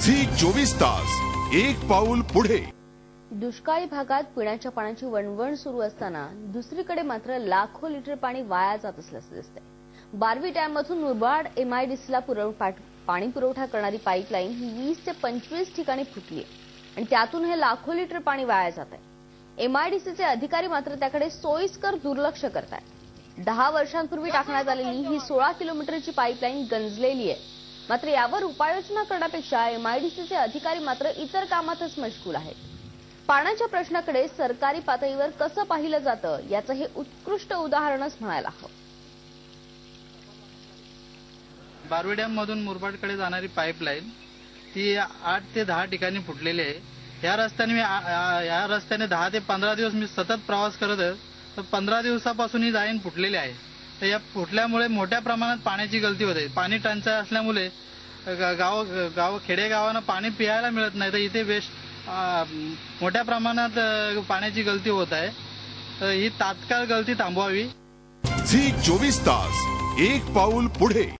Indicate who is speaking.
Speaker 1: Zee 24 तास एक पाऊल पुढे।
Speaker 2: दुष्काळी भागात पिण्याच्या पाण्याची वणवण सुरू असताना दुसरीकडे मात्र लाखो लिटर पाणी वाया जात असल्याचे दिसते। बारवी डॅममधून मुरबाड एमआयडीसीला पाणी पुरवठा करणारी पाईपलाईन ही 20 ते 25 ठिकाणी फुटली आणि त्यातून हे लाखो लिटर पाणी वाया जात आहे। एमआयडीसीचे अधिकारी मात्र त्याकडे सोयीस्कर दुर्लक्ष करतात। 10 वर्षांपूर्वी टाकण्यात आलेली ही 16 किलोमीटरची पाईपलाईन गंजलेली आहे। मात्र यावर उपाययोजना करण्यापेक्षा एमआयडीसीचे अधिकारी मात्र इतर कामातच मशगूल आहेत। पाण्याच्या प्रश्नाकडे सरकारी पातळीवर कसं पाहिलं जातं याचं हे उत्कृष्ट उदाहरणच म्हणायला हवं।
Speaker 3: बारवी डॅम मधून मुरबाडकडे जाणारी पाईपलाईन ती 8 ते 10 ठिकाणी फुटलेली आहे। या रस्त्याने 10 ते 15 दिवस मी सतत प्रवास करत आहे, तर 15 दिवसापासून ही लाईन फुटलेली आहे। तर या फुटल्यामुळे मोठ्या प्रमाणात पाण्याची गळती होते। पाणी टंचाई असल्यामुळे खेडेगावांना पाणी प्यायला मिळत नाही, तर इथे मोठ्या प्रमाणात पाण्याची गळती होत आहे। तर ही तात्काळ गळती थांबवावी।
Speaker 1: झी 24 तास एक पाऊल पुढे।